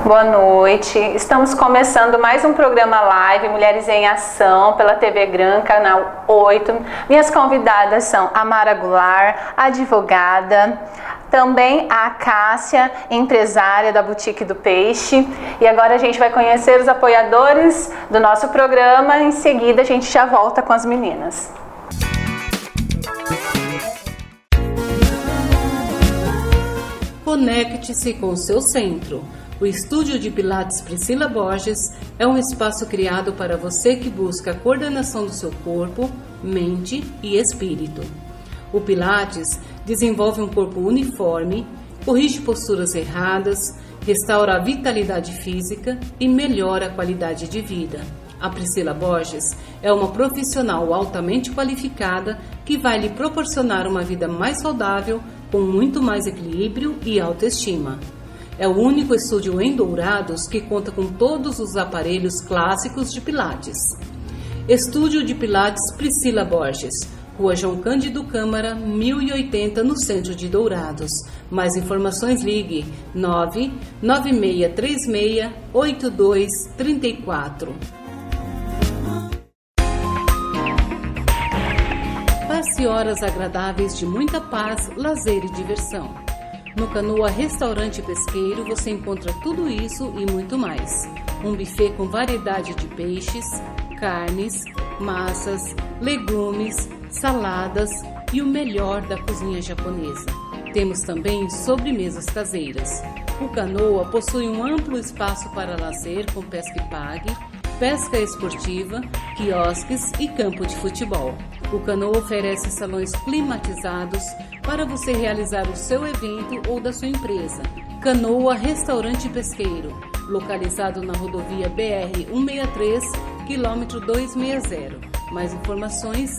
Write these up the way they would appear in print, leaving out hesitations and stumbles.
Boa noite, estamos começando mais um programa live Mulheres em Ação pela TV Gran, canal 8. Minhas convidadas são a Mara Goulart, advogada, também a Cássia, empresária da Boutique do Peixe. E agora a gente vai conhecer os apoiadores do nosso programa, em seguida a gente já volta com as meninas. Conecte-se com o seu centro. O Estúdio de Pilates Priscila Borges é um espaço criado para você que busca a coordenação do seu corpo, mente e espírito. O Pilates desenvolve um corpo uniforme, corrige posturas erradas, restaura a vitalidade física e melhora a qualidade de vida. A Priscila Borges é uma profissional altamente qualificada que vai lhe proporcionar uma vida mais saudável, com muito mais equilíbrio e autoestima. É o único estúdio em Dourados que conta com todos os aparelhos clássicos de Pilates. Estúdio de Pilates Priscila Borges, Rua João Cândido Câmara, 1080, no centro de Dourados. Mais informações, ligue 996368234. Passe horas agradáveis de muita paz, lazer e diversão. No Canoa Restaurante Pesqueiro você encontra tudo isso e muito mais. Um buffet com variedade de peixes, carnes, massas, legumes, saladas e o melhor da cozinha japonesa. Temos também sobremesas caseiras. O Canoa possui um amplo espaço para lazer com pesca e pague, pesca esportiva, quiosques e campo de futebol. O Canoa oferece salões climatizados para você realizar o seu evento ou da sua empresa. Canoa Restaurante Pesqueiro, localizado na rodovia BR-163, quilômetro 260. Mais informações,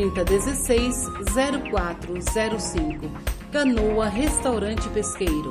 3016-0405. Canoa Restaurante Pesqueiro.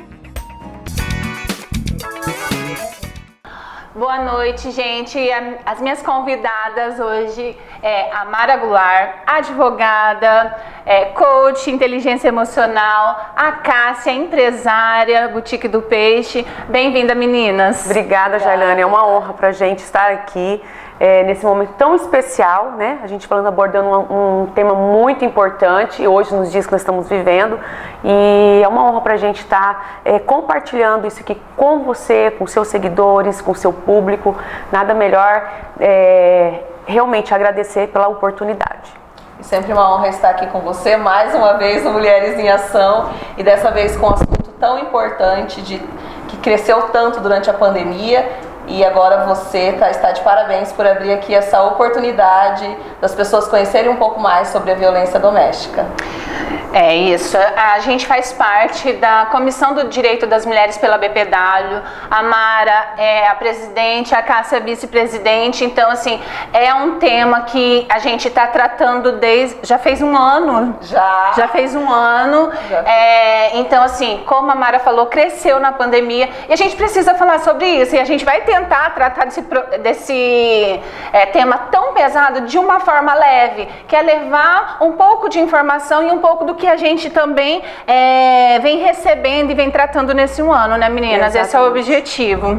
Boa noite, gente. As minhas convidadas hoje é a Mara Goulart, advogada, coach, inteligência emocional, a Cássia, empresária, Boutique do Peixe. Bem-vinda, meninas. Obrigada, Jailane. É uma honra pra gente estar aqui nesse momento tão especial, né? A gente abordando um tema muito importante hoje nos dias que nós estamos vivendo, e é uma honra pra gente estar compartilhando isso aqui com você, com seus seguidores, com seu público. Nada melhor realmente agradecer pela oportunidade. Sempre uma honra estar aqui com você, mais uma vez no Mulheres em Ação, e dessa vez com um assunto tão importante, que cresceu tanto durante a pandemia. E agora você está de parabéns por abrir aqui essa oportunidade das pessoas conhecerem um pouco mais sobre a violência doméstica. É isso, a gente faz parte da Comissão do Direito das Mulheres pela BPW, a Mara é a presidente, a Cássia é vice-presidente, então assim, é um tema que a gente está tratando já fez um ano. Já fez um ano, então assim, como a Mara falou, cresceu na pandemia e a gente precisa falar sobre isso, e a gente vai tentar tratar desse tema tão pesado de uma forma leve, que é levar um pouco de informação e um pouco do que a gente também vem recebendo e vem tratando nesse um ano, né, meninas? Exatamente. Esse é o objetivo.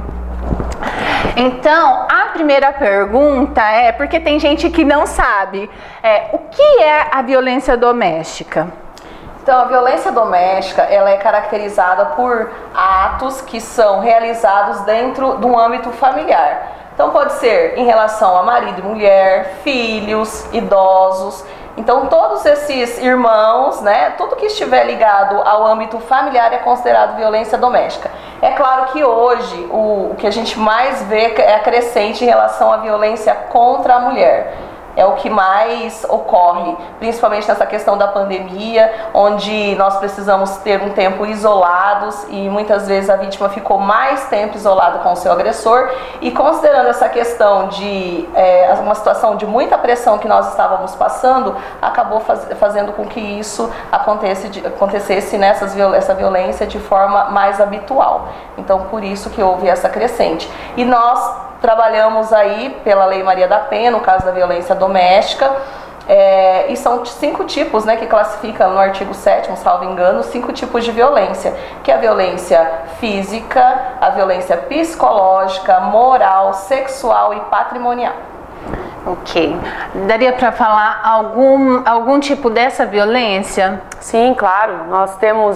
Então, a primeira pergunta porque tem gente que não sabe, o que é a violência doméstica? Então, a violência doméstica, ela é caracterizada por atos que são realizados dentro do âmbito familiar. Então, pode ser em relação a marido e mulher, filhos, idosos. Então, todos esses irmãos, né, tudo que estiver ligado ao âmbito familiar é considerado violência doméstica. É claro que hoje o que a gente mais vê é a crescente em relação à violência contra a mulher. É o que mais ocorre, principalmente nessa questão da pandemia, onde nós precisamos ter um tempo isolados e muitas vezes a vítima ficou mais tempo isolada com o seu agressor. E considerando essa questão de uma situação de muita pressão que nós estávamos passando, acabou fazendo com que isso acontecesse essa violência de forma mais habitual. Então, por isso que houve essa crescente. E nós trabalhamos aí pela Lei Maria da Penha, no caso da violência doméstica, E são 5 tipos, né, que classifica no artigo 7º, salvo engano, 5 tipos de violência, que é a violência física, a violência psicológica, moral, sexual e patrimonial. Ok. Daria para falar algum tipo dessa violência? Sim, claro. Nós temos...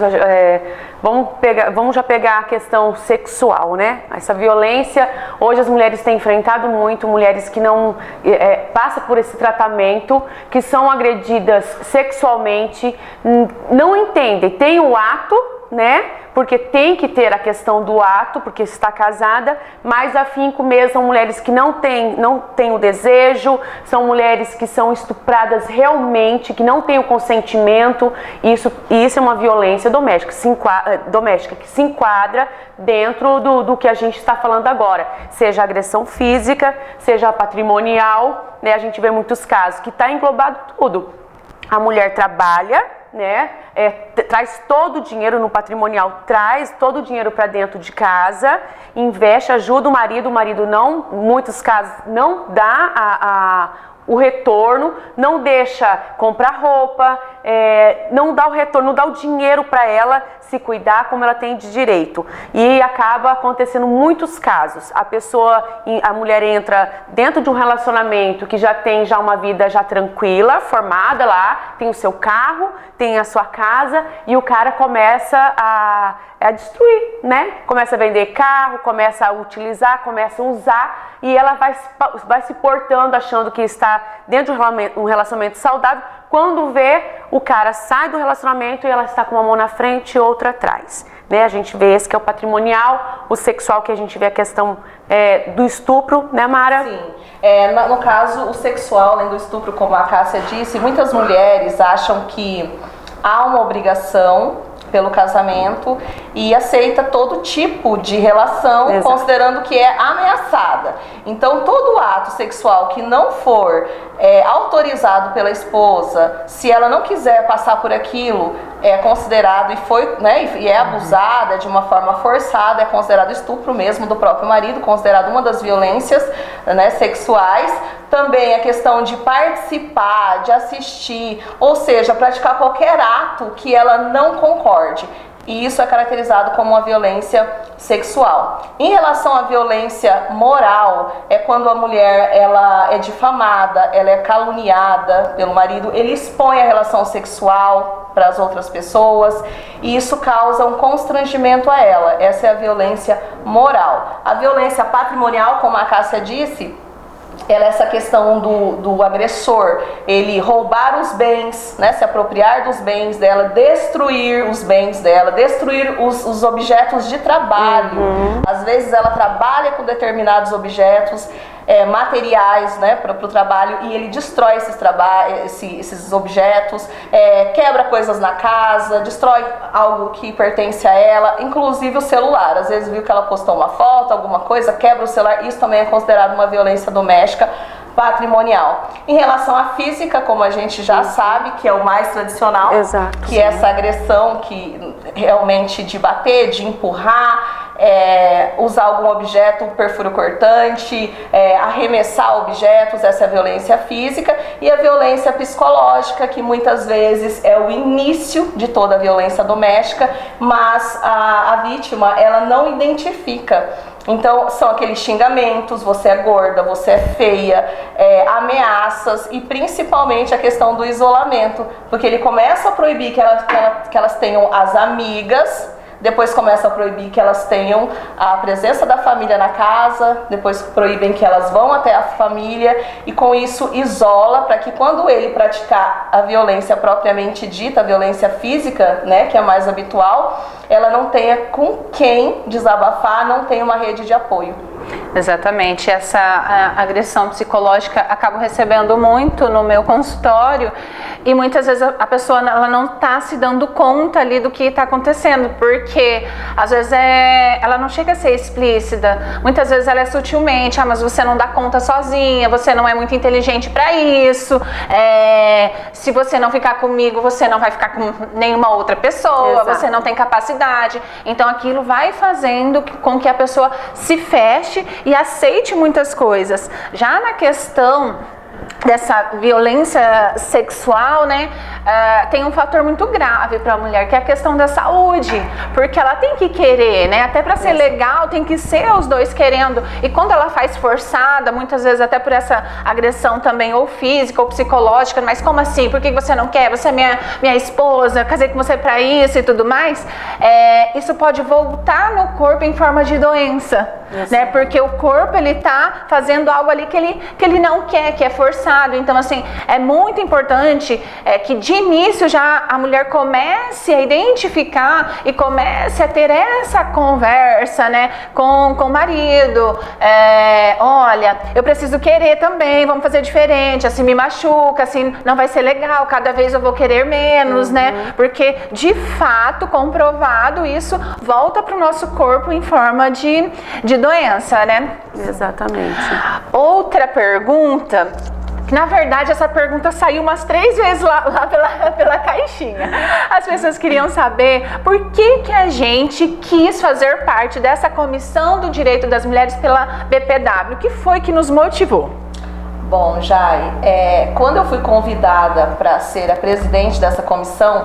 vamos já pegar a questão sexual, né? Essa violência, hoje as mulheres têm enfrentado muito, mulheres que não passam por esse tratamento, que são agredidas sexualmente, não entendem, tem o ato, né? Porque tem que ter a questão do ato, porque está casada, mas afinco mesmo são mulheres que não têm o desejo, são mulheres que são estupradas realmente, que não têm o consentimento. Isso é uma violência doméstica, que se enquadra dentro do que a gente está falando agora, seja agressão física, seja patrimonial, né? A gente vê muitos casos que está englobado tudo. A mulher trabalha, né? Traz todo o dinheiro no patrimonial, traz todo o dinheiro para dentro de casa, investe, ajuda o marido não, em muitos casos, não dá o retorno, não deixa comprar roupa, não dá o retorno, não dá o dinheiro para ela se cuidar como ela tem de direito. E acaba acontecendo muitos casos. A mulher entra dentro de um relacionamento que já tem uma vida já tranquila, formada lá, tem o seu carro, tem a sua casa, e o cara começa a destruir, né? Começa a vender carro, começa a utilizar, começa a usar, e ela vai se portando achando que está dentro de um relacionamento saudável. Quando vê, o cara sai do relacionamento e ela está com uma mão na frente e outra atrás, né? A gente vê esse que é o patrimonial, o sexual, que a gente vê a questão do estupro, né, Mara? Sim. No caso, o sexual, além do estupro, como a Cássia disse, muitas mulheres acham que há uma obrigação pelo casamento e aceita todo tipo de relação, exato, considerando que é ameaçada. Então, todo ato sexual que não for autorizado pela esposa, se ela não quiser passar por aquilo, é considerado e é abusada de uma forma forçada, é considerado estupro mesmo do próprio marido, considerado uma das violências, né, sexuais. Também a questão de participar, de assistir, ou seja, praticar qualquer ato que ela não concorde. E isso é caracterizado como uma violência sexual. Em relação à violência moral, é quando a mulher ela é difamada, ela é caluniada pelo marido, ele expõe a relação sexual para as outras pessoas, e isso causa um constrangimento a ela. Essa é a violência moral. A violência patrimonial, como a Cássia disse, ela é essa questão do agressor, ele roubar os bens, né, se apropriar dos bens dela, destruir os bens dela, destruir os objetos de trabalho. Uhum. Às vezes ela trabalha com determinados objetos materiais, né, para o trabalho, e ele destrói esses objetos, quebra coisas na casa, destrói algo que pertence a ela, inclusive o celular. Às vezes viu que ela postou uma foto, alguma coisa, quebra o celular. Isso também é considerado uma violência doméstica patrimonial. Em relação à física, como a gente já sabe, que é o mais tradicional, exato, que é essa agressão que realmente de bater, de empurrar, usar algum objeto, perfuro cortante, arremessar objetos, essa é a violência física. E a violência psicológica, que muitas vezes é o início de toda a violência doméstica, mas a vítima, ela não identifica. Então são aqueles xingamentos: você é gorda, você é feia, ameaças, e principalmente a questão do isolamento, porque ele começa a proibir que elas tenham as amigas, depois começa a proibir que elas tenham a presença da família na casa, depois proíbem que elas vão até a família, e com isso isola, para que quando ele praticar a violência propriamente dita, a violência física, né, que é mais habitual, ela não tenha com quem desabafar, não tenha uma rede de apoio. Exatamente, essa agressão psicológica acabo recebendo muito no meu consultório, e muitas vezes a pessoa ela não está se dando conta ali do que está acontecendo, porque às vezes ela não chega a ser explícita, muitas vezes ela é sutilmente: mas você não dá conta sozinha, você não é muito inteligente para isso, se você não ficar comigo, você não vai ficar com nenhuma outra pessoa, exato, você não tem capacidade. Então aquilo vai fazendo com que a pessoa se feche e aceite muitas coisas. Já na questão dessa violência sexual, né, tem um fator muito grave para a mulher, que é a questão da saúde, porque ela tem que querer, né, até para ser legal tem que ser os dois querendo, e quando ela faz forçada, muitas vezes até por essa agressão também, ou física ou psicológica, mas como assim, por que você não quer, você é minha esposa, eu casei com você para isso e tudo mais, isso pode voltar no corpo em forma de doença, né, porque o corpo ele tá fazendo algo ali que ele não quer, que é forçado. Então, assim, é muito importante que de início já a mulher comece a identificar e comece a ter essa conversa, né, com o marido. Olha, eu preciso querer também, vamos fazer diferente, assim me machuca, assim não vai ser legal, cada vez eu vou querer menos, né? Porque, de fato, comprovado, isso volta para o nosso corpo em forma de doença, né? Exatamente. Outra pergunta, que na verdade essa pergunta saiu umas 3 vezes lá pela caixinha. As pessoas queriam saber por que a gente quis fazer parte dessa Comissão do Direito das Mulheres pela BPW. O que foi que nos motivou? Bom, Jai, quando eu fui convidada para ser a presidente dessa comissão,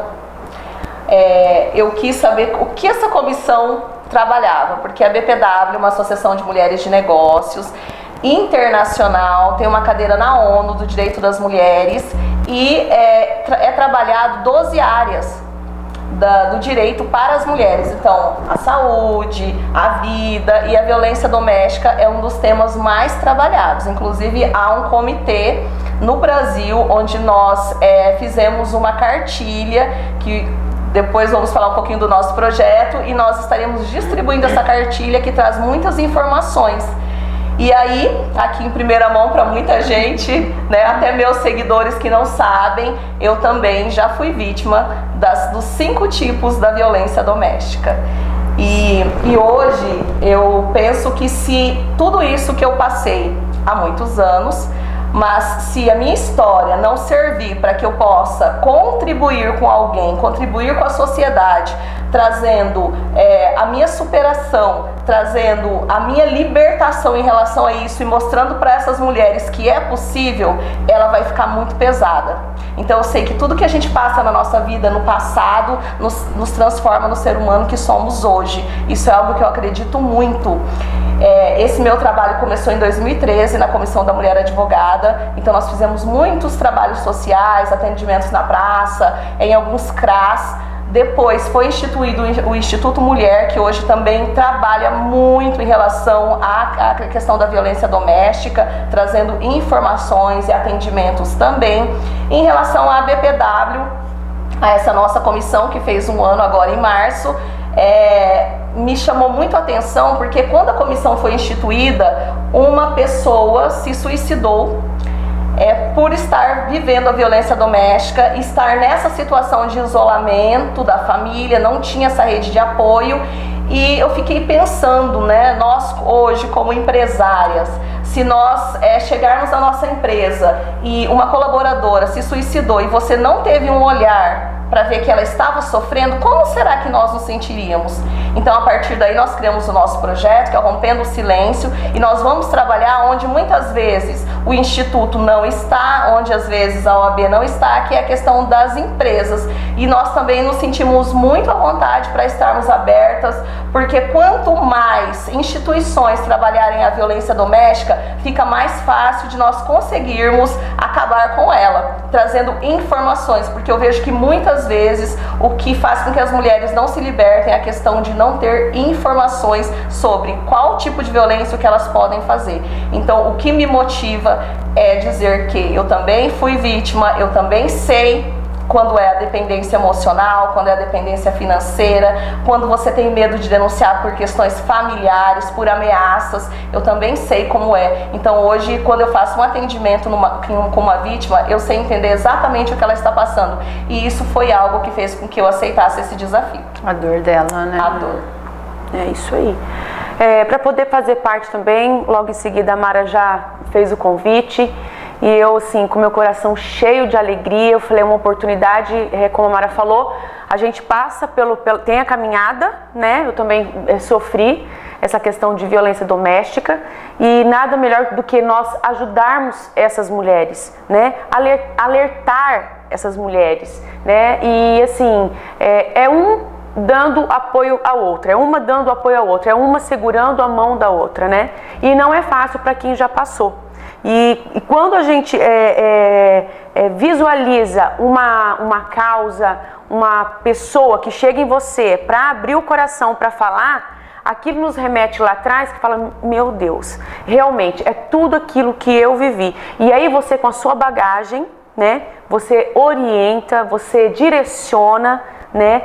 eu quis saber o que essa comissão trabalhava, porque a BPW é uma associação de mulheres de negócios internacional, tem uma cadeira na ONU do direito das mulheres e é trabalhado 12 áreas do direito para as mulheres. Então, a saúde, a vida e a violência doméstica é um dos temas mais trabalhados. Inclusive, há um comitê no Brasil onde nós fizemos uma cartilha que depois vamos falar um pouquinho do nosso projeto e nós estaremos distribuindo essa cartilha que traz muitas informações. E aí, aqui em primeira mão para muita gente, né, até meus seguidores que não sabem, eu também já fui vítima dos 5 tipos da violência doméstica. E hoje eu penso que se tudo isso que eu passei há muitos anos, mas se a minha história não servir para que eu possa contribuir com alguém, contribuir com a sociedade, trazendo a minha superação, trazendo a minha libertação em relação a isso e mostrando para essas mulheres que é possível, ela vai ficar muito pesada. Então eu sei que tudo que a gente passa na nossa vida no passado nos transforma no ser humano que somos hoje. Isso é algo que eu acredito muito. Esse meu trabalho começou em 2013 na Comissão da Mulher Advogada, então nós fizemos muitos trabalhos sociais, atendimentos na praça, em alguns CRAS. Depois foi instituído o Instituto Mulher, que hoje também trabalha muito em relação à questão da violência doméstica, trazendo informações e atendimentos também. Em relação à BPW, a essa nossa comissão que fez 1 ano agora em março, me chamou muito a atenção porque quando a comissão foi instituída, uma pessoa se suicidou por estar vivendo a violência doméstica, estar nessa situação de isolamento da família, não tinha essa rede de apoio. E eu fiquei pensando, né, nós hoje como empresárias, se nós chegarmos à nossa empresa e uma colaboradora se suicidou e você não teve um olhar para ver que ela estava sofrendo, como será que nós nos sentiríamos? Então, a partir daí, nós criamos o nosso projeto, que é o Rompendo o Silêncio, e nós vamos trabalhar onde muitas vezes o Instituto não está, onde às vezes a OAB não está, que é a questão das empresas. E nós também nos sentimos muito à vontade para estarmos abertas, porque quanto mais instituições trabalharem a violência doméstica, fica mais fácil de nós conseguirmos acabar com ela, trazendo informações, porque eu vejo que muitas vezes o que faz com que as mulheres não se libertem é a questão de não ter informações sobre qual tipo de violência que elas podem fazer. Então, o que me motiva é dizer que eu também fui vítima, eu também sei quando é a dependência emocional, quando é a dependência financeira, quando você tem medo de denunciar por questões familiares, por ameaças, eu também sei como é. Então hoje, quando eu faço um atendimento com uma vítima, eu sei entender exatamente o que ela está passando. E isso foi algo que fez com que eu aceitasse esse desafio. A dor dela, né? A dor. É isso aí. Para poder fazer parte também, logo em seguida a Mara já fez o convite. E eu, assim, com meu coração cheio de alegria, eu falei, uma oportunidade, como a Mara falou, a gente passa tem a caminhada, né? Eu também sofri essa questão de violência doméstica, e nada melhor do que nós ajudarmos essas mulheres, né? Alertar essas mulheres, né? E assim, é um dando apoio à outra, é uma dando apoio à outra, é uma segurando a mão da outra, né? E não é fácil para quem já passou. E quando a gente visualiza uma causa, uma pessoa que chega em você para abrir o coração, para falar, aquilo nos remete lá atrás, que fala, meu Deus, realmente é tudo aquilo que eu vivi. E aí você, com a sua bagagem, né, você orienta, você direciona, né,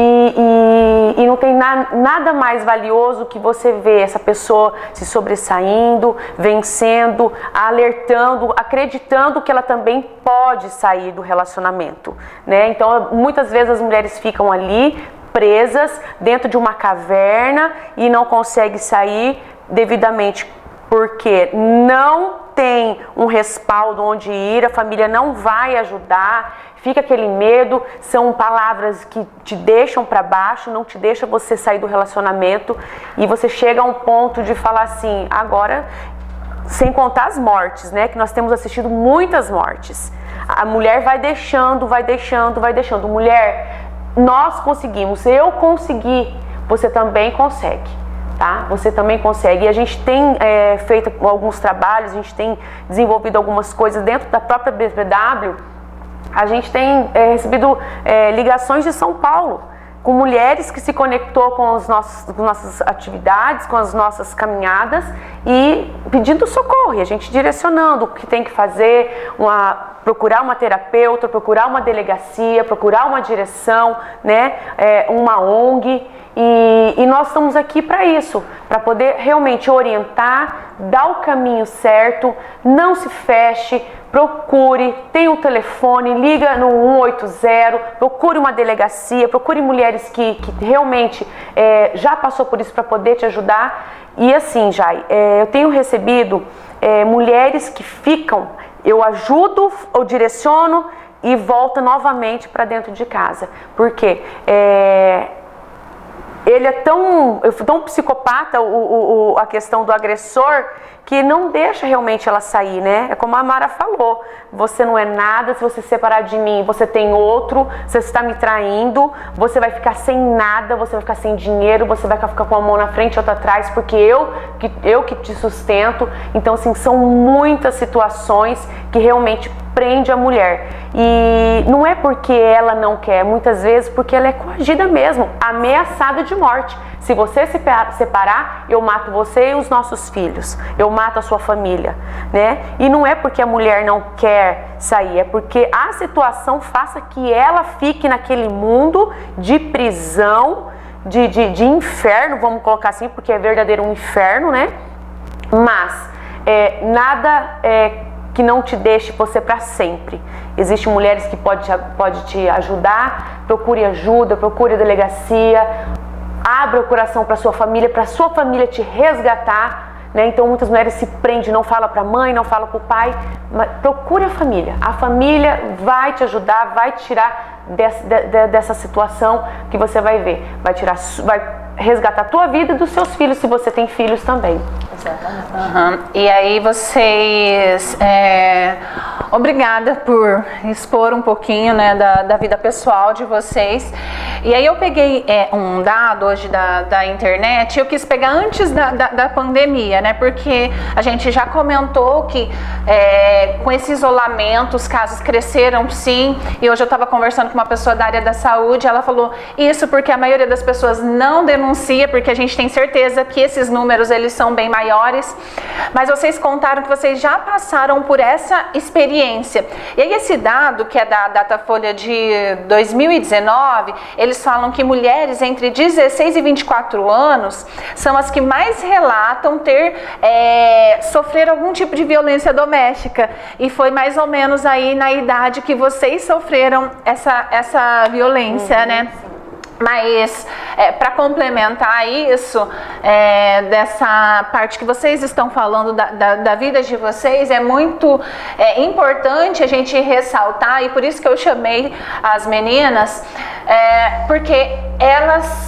e não tem nada mais valioso que você ver essa pessoa se sobressaindo, vencendo, alertando, acreditando que ela também pode sair do relacionamento, né? Então, muitas vezes as mulheres ficam ali presas dentro de uma caverna e não conseguem sair devidamente porque não tem um respaldo onde ir, a família não vai ajudar, fica aquele medo, são palavras que te deixam para baixo, não te deixa você sair do relacionamento, e você chega a um ponto de falar assim, agora, sem contar as mortes, né, que nós temos assistido muitas mortes, a mulher vai deixando, mulher, nós conseguimos, eu consegui, você também consegue. Tá? Você também consegue. E a gente tem feito alguns trabalhos, a gente tem desenvolvido algumas coisas dentro da própria BPW. A gente tem recebido ligações de São Paulo, com mulheres que se conectou com as nossas atividades, com as nossas caminhadas e pedindo socorro, e a gente direcionando o que tem que fazer, procurar uma terapeuta, procurar uma delegacia, procurar uma direção, né, uma ONG. E nós estamos aqui para isso, para poder realmente orientar, dar o caminho certo, não se feche, procure, tem um telefone, liga no 180, procure uma delegacia, procure mulheres que realmente já passou por isso para poder te ajudar. E assim, Jai, eu tenho recebido mulheres que ficam, eu ajudo, eu direciono e volta novamente para dentro de casa, porque ele é tão psicopata, a questão do agressor, que não deixa realmente ela sair, né? É como a Mara falou, você não é nada, se você se separar de mim, você tem outro, você está me traindo, você vai ficar sem nada, você vai ficar sem dinheiro, você vai ficar com a mão na frente e outra atrás, porque eu que te sustento. Então, assim, são muitas situações que realmente prende a mulher. E não é porque ela não quer, muitas vezes porque ela é coagida mesmo, ameaçada de morte. Se você se separar, eu mato você e os nossos filhos, eu mato a sua família, né? E não é porque a mulher não quer sair, é porque a situação faça que ela fique naquele mundo de prisão, de inferno, vamos colocar assim, porque é verdadeiro um inferno, né? Mas nada que não te deixe você para sempre. Existem mulheres que pode te ajudar, procure ajuda, procure a delegacia, abra o coração para sua família te resgatar, né? Então muitas mulheres se prendem, não fala para a mãe, não fala para o pai, mas procure a família vai te ajudar, vai te tirar dessa situação que você vai ver, vai resgatar a tua vida e dos seus filhos, se você tem filhos também. Exatamente. Uhum. E aí vocês, obrigada por expor um pouquinho, né, da vida pessoal de vocês. E aí eu peguei um dado hoje da internet, eu quis pegar antes da pandemia, né, porque a gente já comentou que com esse isolamento os casos cresceram sim, e hoje eu estava conversando com uma pessoa da área da saúde, ela falou isso porque a maioria das pessoas não denuncia, porque a gente tem certeza que esses números eles são bem maiores, mas vocês contaram que vocês já passaram por essa experiência. E aí esse dado, que é da Datafolha de 2019, eles falam que mulheres entre 16 e 24 anos são as que mais relatam sofrer algum tipo de violência doméstica, e foi mais ou menos aí na idade que vocês sofreram essa violência, né? Mas para complementar isso, dessa parte que vocês estão falando da vida de vocês, é muito importante a gente ressaltar, e por isso que eu chamei as meninas, porque elas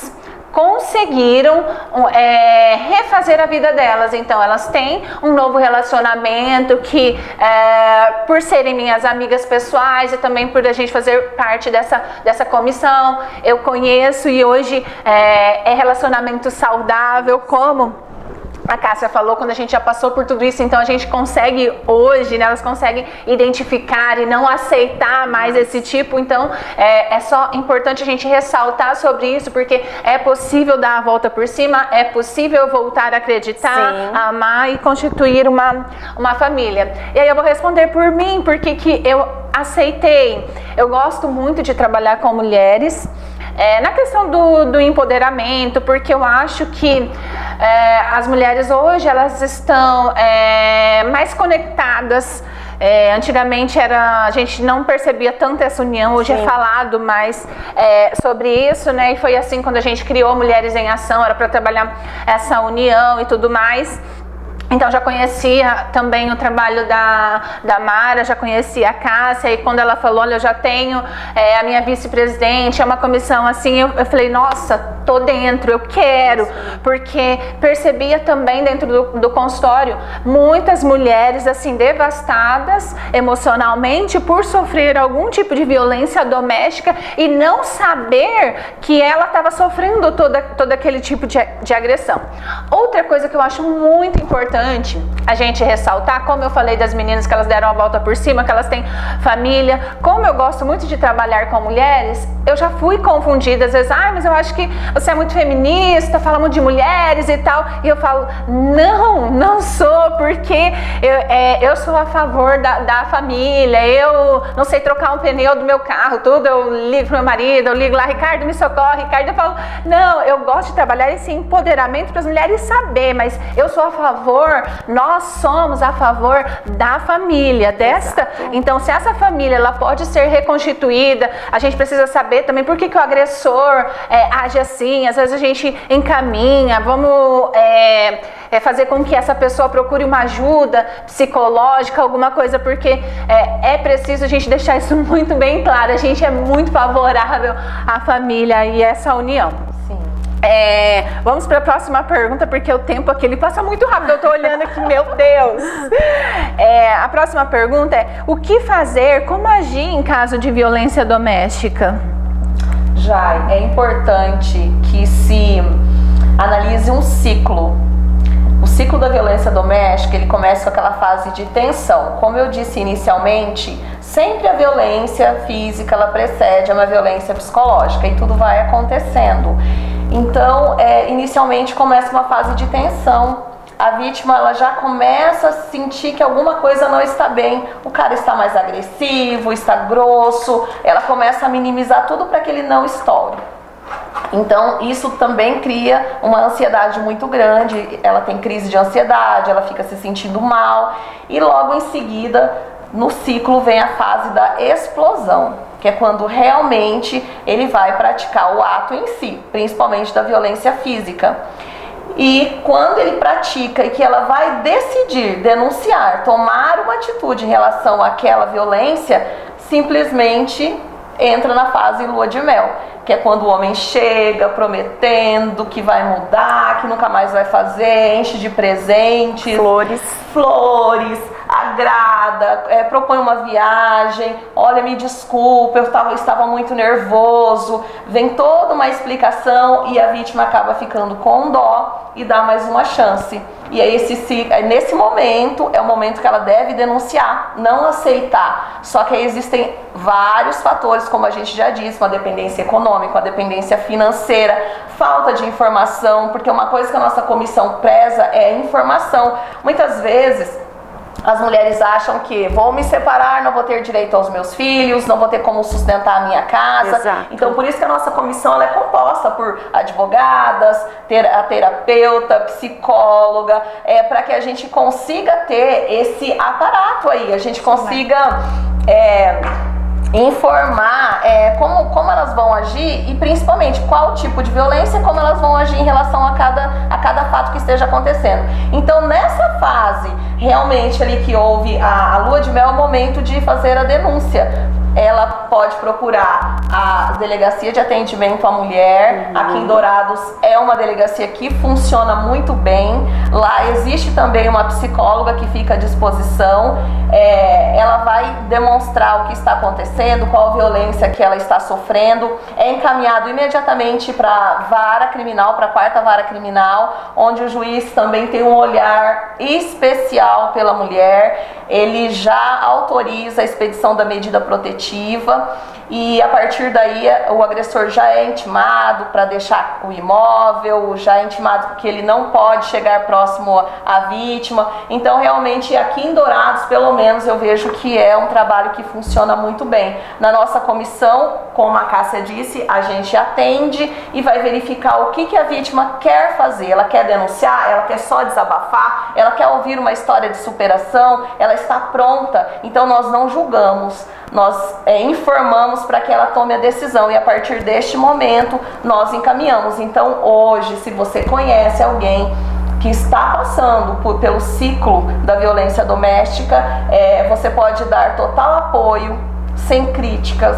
conseguiram refazer a vida delas. Então elas têm um novo relacionamento que, por serem minhas amigas pessoais e também por a gente fazer parte dessa comissão, eu conheço, e hoje é relacionamento saudável, como a Cássia falou, quando a gente já passou por tudo isso, então a gente consegue hoje, né, elas conseguem identificar e não aceitar mais esse tipo. Então é só importante a gente ressaltar sobre isso, porque é possível dar a volta por cima, é possível voltar a acreditar, sim, a amar e constituir uma família. E aí eu vou responder por mim, porque que eu aceitei. Eu gosto muito de trabalhar com mulheres, na questão do empoderamento, porque eu acho que as mulheres hoje, elas estão mais conectadas. Antigamente a gente não percebia tanto essa união, hoje sim, é falado mais sobre isso, né? E foi assim quando a gente criou Mulheres em Ação, era para trabalhar essa união e tudo mais. Então já conhecia também o trabalho da Mara, já conhecia a Cássia, e quando ela falou, olha, eu já tenho a minha vice-presidente, é uma comissão assim, eu falei, nossa, tô dentro, eu quero, porque percebia também dentro do consultório muitas mulheres assim devastadas emocionalmente por sofrer algum tipo de violência doméstica e não saber que ela estava sofrendo todo aquele tipo de agressão. Outra coisa que eu acho muito importante a gente ressaltar, como eu falei das meninas que elas deram a volta por cima, que elas têm família, como eu gosto muito de trabalhar com mulheres, eu já fui confundida às vezes, mas eu acho que você é muito feminista, fala muito de mulheres e tal, e eu falo, não sou, porque eu sou a favor da família, eu não sei trocar um pneu do meu carro, tudo, eu ligo pro meu marido, eu ligo lá, Ricardo, me socorre, Ricardo, eu falo, não, eu gosto de trabalhar esse empoderamento para as mulheres saber, mas eu sou a favor, nós somos a favor da família, desta. Exato. Então, se essa família ela pode ser reconstituída, a gente precisa saber também por que o agressor age assim. Às vezes a gente encaminha, vamos fazer com que essa pessoa procure uma ajuda psicológica, alguma coisa, porque é preciso a gente deixar isso muito bem claro. A gente é muito favorável à família e essa união. Sim. Vamos para a próxima pergunta, porque o tempo aqui ele passa muito rápido, eu tô olhando aqui, meu Deus. A próxima pergunta é: o que fazer, como agir em caso de violência doméstica? Jai, é importante que se analise um ciclo. O ciclo da violência doméstica, ele começa com aquela fase de tensão. Como eu disse inicialmente, sempre a violência física, ela precede uma violência psicológica e tudo vai acontecendo. Então, inicialmente começa uma fase de tensão. A vítima ela já começa a sentir que alguma coisa não está bem. O cara está mais agressivo, está grosso, ela começa a minimizar tudo para que ele não estoure. Então isso também cria uma ansiedade muito grande, ela tem crise de ansiedade, ela fica se sentindo mal e logo em seguida no ciclo vem a fase da explosão, que é quando realmente ele vai praticar o ato em si, principalmente da violência física. E quando ele pratica e que ela vai decidir denunciar, tomar uma atitude em relação àquela violência, simplesmente entra na fase lua de mel, que é quando o homem chega prometendo que vai mudar, que nunca mais vai fazer, enche de presentes, flores, agrada, propõe uma viagem, olha, me desculpa, eu estava muito nervoso, vem toda uma explicação e a vítima acaba ficando com dó e dá mais uma chance. E aí nesse momento é o momento que ela deve denunciar, não aceitar. Só que aí existem vários fatores, como a gente já disse, uma dependência econômica, uma dependência financeira, falta de informação, porque uma coisa que a nossa comissão preza é a informação. Muitas vezes as mulheres acham que vou me separar, não vou ter direito aos meus filhos, não vou ter como sustentar a minha casa. Exato. Então por isso que a nossa comissão ela é composta por advogadas, a terapeuta, psicóloga, para que a gente consiga ter esse aparato aí, a gente consiga informar como elas vão agir e principalmente qual tipo de violência, como elas vão agir em relação a cada fato que esteja acontecendo. Então nessa fase realmente ali que houve a lua de mel, é o momento de fazer a denúncia. Ela pode procurar a Delegacia de Atendimento à Mulher. Aqui em Dourados é uma delegacia que funciona muito bem. Lá existe também uma psicóloga que fica à disposição. Ela vai demonstrar o que está acontecendo, qual violência que ela está sofrendo. É encaminhado imediatamente para a vara criminal, para a 4ª Vara Criminal, onde o juiz também tem um olhar especial pela mulher. Ele já autoriza a expedição da medida protetiva e a partir daí o agressor já é intimado para deixar o imóvel, já é intimado que ele não pode chegar próximo à vítima. Então realmente aqui em Dourados, pelo menos, eu vejo que é um trabalho que funciona muito bem. Na nossa comissão, como a Cássia disse, a gente atende e vai verificar o que a vítima quer fazer. Ela quer denunciar? Ela quer só desabafar? Ela quer ouvir uma história de superação? Ela está pronta? Então nós não julgamos, nós informamos para que ela tome a decisão e a partir deste momento nós encaminhamos. Então hoje, se você conhece alguém que está passando pelo ciclo da violência doméstica, você pode dar total apoio, sem críticas,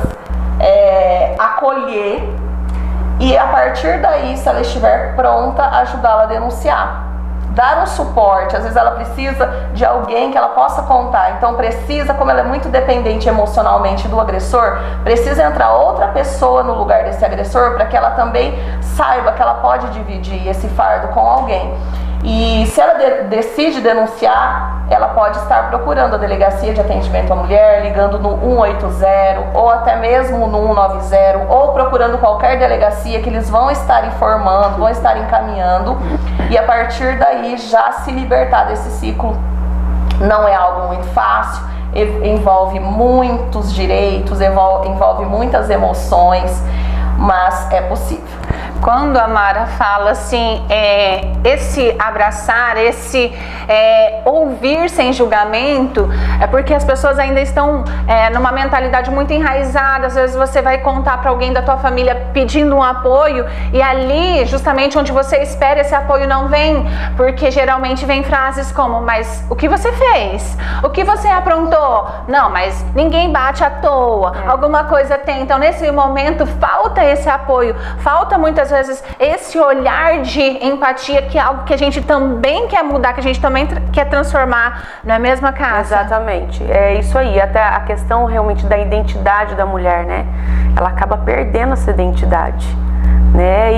acolher e a partir daí, se ela estiver pronta, ajudá-la a denunciar. Dar um suporte, às vezes ela precisa de alguém que ela possa contar, então precisa, como ela é muito dependente emocionalmente do agressor, precisa entrar outra pessoa no lugar desse agressor para que ela também saiba que ela pode dividir esse fardo com alguém. E se ela decide denunciar, ela pode estar procurando a Delegacia de Atendimento à Mulher, ligando no 180 ou até mesmo no 190, ou procurando qualquer delegacia que eles vão estar informando, vão estar encaminhando, e a partir daí já se libertar desse ciclo. Não é algo muito fácil, envolve muitos direitos, envolve muitas emoções, mas é possível. Quando a Mara fala assim, esse abraçar, esse ouvir sem julgamento, é porque as pessoas ainda estão numa mentalidade muito enraizada. Às vezes você vai contar para alguém da tua família pedindo um apoio e ali, justamente onde você espera, esse apoio não vem, porque geralmente vem frases como: mas o que você fez? O que você aprontou? Não, mas ninguém bate à toa, alguma coisa tem. Então nesse momento falta esse apoio, falta muitas vezes esse olhar de empatia, que é algo que a gente também quer mudar, que a gente também quer transformar, não é mesmo, Cássia? Exatamente, é isso aí. Até a questão realmente da identidade da mulher, né? Ela acaba perdendo essa identidade, né?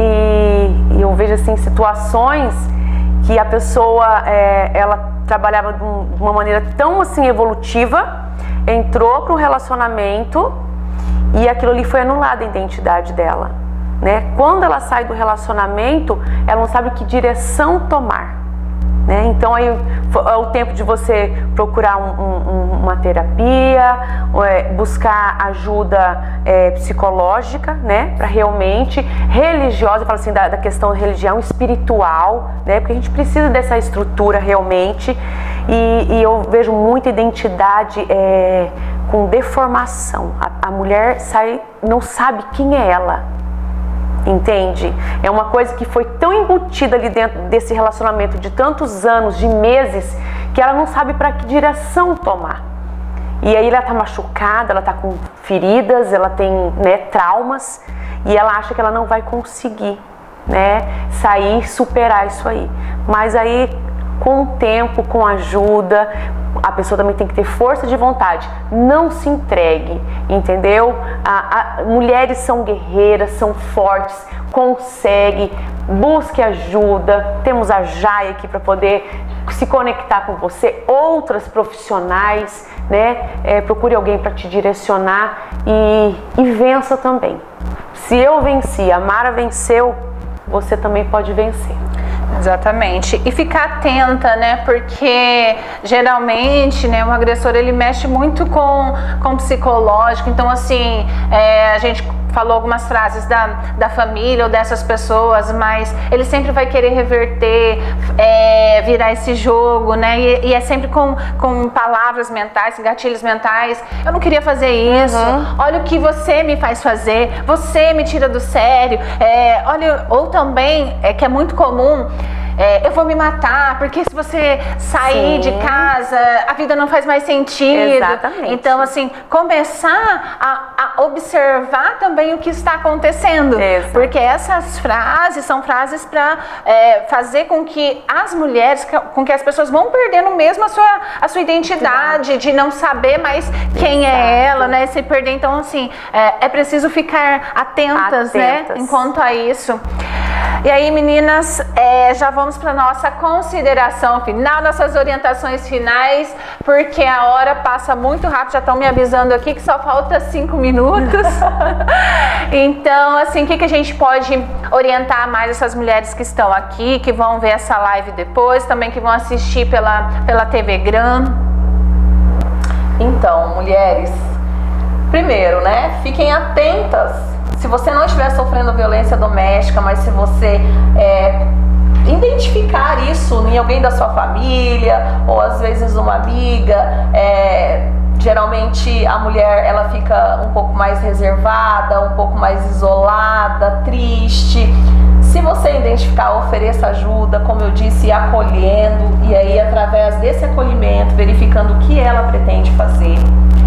E eu vejo assim situações que a pessoa ela trabalhava de uma maneira tão assim evolutiva, entrou para um relacionamento e aquilo ali foi anulado, a identidade dela, né? Quando ela sai do relacionamento, ela não sabe que direção tomar, né? Então aí é o tempo de você procurar uma terapia, buscar ajuda psicológica, né? Para realmente religiosa, eu falo assim da questão da religião espiritual, né? Porque a gente precisa dessa estrutura realmente, e eu vejo muita identidade com deformação. A mulher não sabe quem é ela, entende? É uma coisa que foi tão embutida ali dentro desse relacionamento de tantos anos, de meses, que ela não sabe para que direção tomar. E aí ela tá machucada, ela tá com feridas, ela tem, né, traumas, e ela acha que ela não vai conseguir, né, sair, superar isso aí. Mas aí, com o tempo, com ajuda, a pessoa também tem que ter força de vontade. Não se entregue, entendeu? Mulheres são guerreiras, são fortes, consegue, busque ajuda. Temos a Jai aqui para poder se conectar com você, outras profissionais, né? Procure alguém para te direcionar e vença também. Se eu venci, a Mara venceu, você também pode vencer. Exatamente. E ficar atenta, né? Porque geralmente, né, o agressor ele mexe muito com o psicológico. Então, assim, a gente falou algumas frases da família ou dessas pessoas, mas ele sempre vai querer reverter, virar esse jogo, né? E é sempre com palavras mentais, gatilhos mentais. Eu não queria fazer isso. Olha o que você me faz fazer. Você me tira do sério. Olha, ou também, que é muito comum, eu vou me matar, porque se você sair de casa, a vida não faz mais sentido. Exatamente. Então, assim, começar a observar também o que está acontecendo. Exato. Porque essas frases são frases para fazer com que as mulheres, com que as pessoas vão perdendo mesmo a sua identidade, de não saber mais quem é ela, né? Se perder. Então, assim, é preciso ficar atentas, né? Enquanto a isso. E aí, meninas, já vamos para nossa consideração final, nossas orientações finais, porque a hora passa muito rápido, já estão me avisando aqui que só falta 5 minutos. Então, assim, o que a gente pode orientar mais essas mulheres que estão aqui, que vão ver essa live depois, também que vão assistir pela TV Gran? Então, mulheres, primeiro, né, fiquem atentas. Se você não estiver sofrendo violência doméstica, mas se você identificar isso em alguém da sua família, ou às vezes uma amiga, geralmente a mulher ela fica um pouco mais reservada, um pouco mais isolada, triste. Se você identificar, ofereça ajuda, como eu disse, acolhendo, e aí através desse acolhimento, verificando o que ela pretende fazer.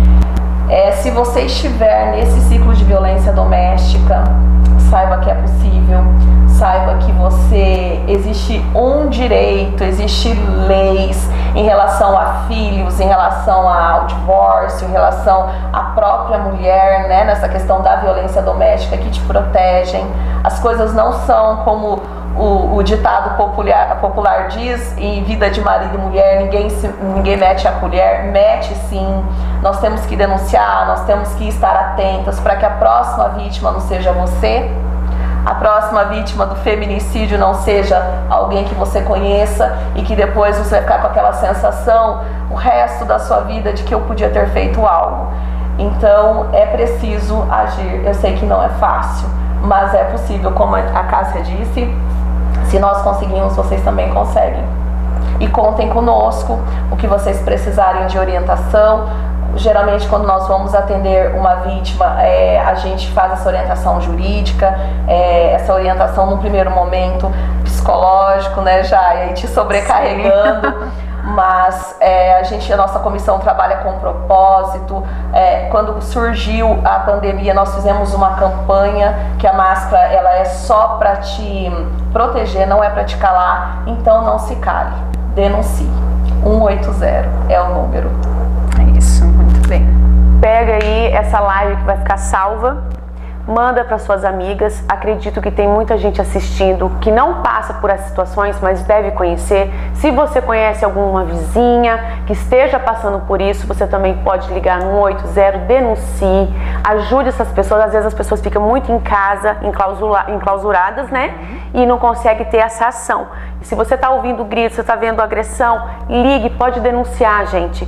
Se você estiver nesse ciclo de violência doméstica, saiba que é possível, saiba que existe um direito, existem leis em relação a filhos, em relação ao divórcio, em relação à própria mulher, né, nessa questão da violência doméstica que te protegem. As coisas não são como o ditado popular diz, em vida de marido e mulher, ninguém mete a colher. Mete sim. Nós temos que denunciar, nós temos que estar atentas para que a próxima vítima não seja você, a próxima vítima do feminicídio não seja alguém que você conheça e que depois você vai ficar com aquela sensação o resto da sua vida de que eu podia ter feito algo. Então é preciso agir. Eu sei que não é fácil, mas é possível, como a Cássia disse. Se nós conseguimos, vocês também conseguem. E contem conosco o que vocês precisarem de orientação. Geralmente, quando nós vamos atender uma vítima, a gente faz essa orientação jurídica, essa orientação no primeiro momento psicológico, né, já aí te sobrecarregando. Mas a nossa comissão trabalha com propósito. Quando surgiu a pandemia, nós fizemos uma campanha que a máscara ela é só para te proteger, não é para te calar. Então não se cale, denuncie. 180 é o número. É isso, muito bem. Pega aí essa live que vai ficar salva, manda para suas amigas. Acredito que tem muita gente assistindo que não passa por essas situações, mas deve conhecer. Se você conhece alguma vizinha que esteja passando por isso, você também pode ligar no 180, denuncie, ajude essas pessoas. Às vezes as pessoas ficam muito em casa, enclausuradas, né? E não conseguem ter essa ação. E se você está ouvindo grito, você está vendo agressão, ligue, pode denunciar, gente.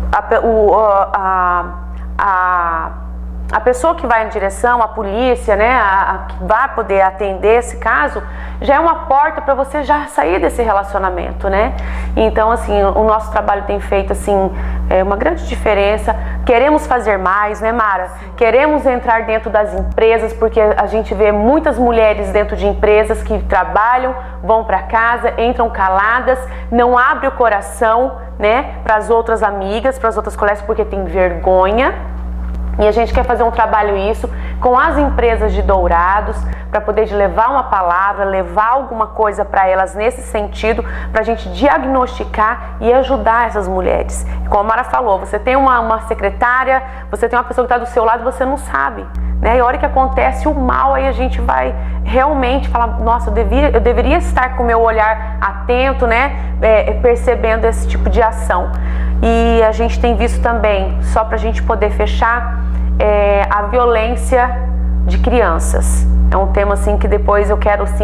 A pessoa que vai em direção, a polícia, né, que vai poder atender esse caso, já é uma porta para você já sair desse relacionamento, né? Então, assim, o nosso trabalho tem feito, assim, uma grande diferença. Queremos fazer mais, né, Mara? Queremos entrar dentro das empresas, porque a gente vê muitas mulheres dentro de empresas que trabalham, vão para casa, entram caladas, não abrem o coração, né, para as outras amigas, para as outras colegas, porque tem vergonha. E a gente quer fazer um trabalho isso com as empresas de Dourados, para poder levar uma palavra, levar alguma coisa para elas nesse sentido, para a gente diagnosticar e ajudar essas mulheres. Como a Mara falou, você tem uma secretária, você tem uma pessoa que está do seu lado, você não sabe, né? E a hora que acontece o mal, aí a gente vai realmente falar, nossa, eu deveria estar com o meu olhar atento, né? Percebendo esse tipo de ação. E a gente tem visto também, só para a gente poder fechar, a violência de crianças. É um tema assim que depois eu quero assim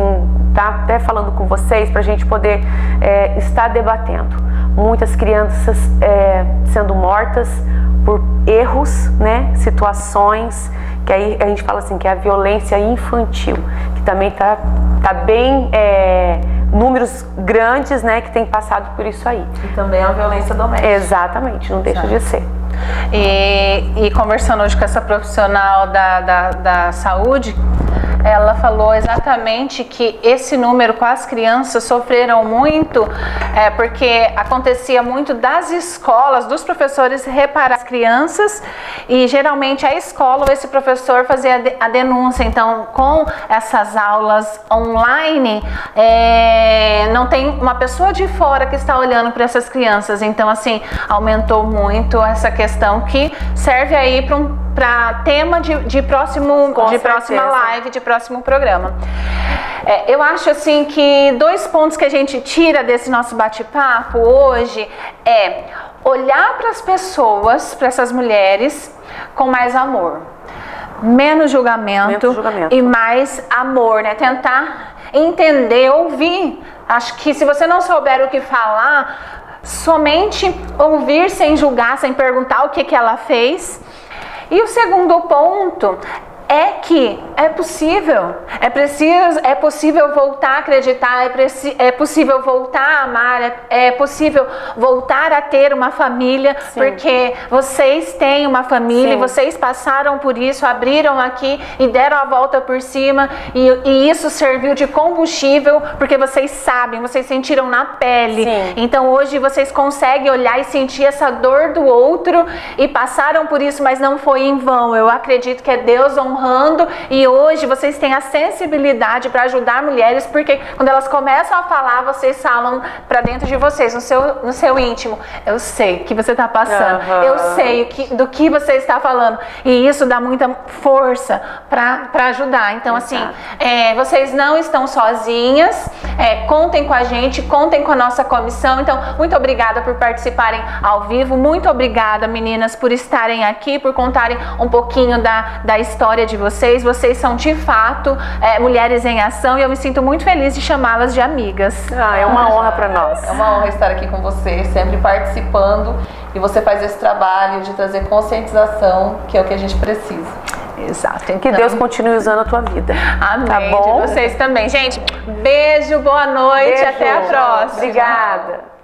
tá até falando com vocês para a gente poder estar debatendo. Muitas crianças sendo mortas por erros, né, situações, que aí a gente fala assim, que é a violência infantil, que também tá bem, números grandes, né, que tem passado por isso aí. E também a violência doméstica. Exatamente, não deixa de ser. E conversando hoje com essa profissional da saúde, ela falou exatamente que esse número com as crianças sofreram muito, porque acontecia muito das escolas, dos professores reparar as crianças, e geralmente a escola ou esse professor fazia a denúncia. Então, com essas aulas online, não tem uma pessoa de fora que está olhando para essas crianças. Então, assim, aumentou muito essa questão, que serve aí para tema de próxima live, de próximo programa. Eu acho assim que 2 pontos que a gente tira desse nosso bate-papo hoje é olhar para as pessoas, para essas mulheres, com mais amor, menos julgamento e mais amor, né? Tentar entender, ouvir. Acho que se você não souber o que falar, somente ouvir sem julgar, sem perguntar o que ela fez. E o segundo ponto é que é possível voltar a acreditar, é possível voltar a amar, é possível voltar a ter uma família. Sim. Porque vocês têm uma família. Sim. E vocês passaram por isso, abriram aqui e deram a volta por cima, e isso serviu de combustível, porque vocês sabem, vocês sentiram na pele. Sim. Então hoje vocês conseguem olhar e sentir essa dor do outro, e passaram por isso, mas não foi em vão. Eu acredito que é Deus honrando, e hoje vocês têm a sensibilidade para ajudar mulheres, porque quando elas começam a falar, vocês falam para dentro de vocês, no seu íntimo: eu sei o que você está passando, eu sei do que você está falando, e isso dá muita força para ajudar. Então, assim, vocês não estão sozinhas, contem com a gente, contem com a nossa comissão. Então, muito obrigada por participarem ao vivo, muito obrigada, meninas, por estarem aqui, por contarem um pouquinho da história de vocês. Vocês são de fato mulheres em ação, e eu me sinto muito feliz de chamá-las de amigas. É uma honra para nós. É uma honra estar aqui com você, sempre participando, e você faz esse trabalho de trazer conscientização, que é o que a gente precisa. Exato. Então, que Deus continue usando a tua vida. Amém. Tá bom? De vocês também. Gente, beijo, boa noite, até a próxima. Obrigada.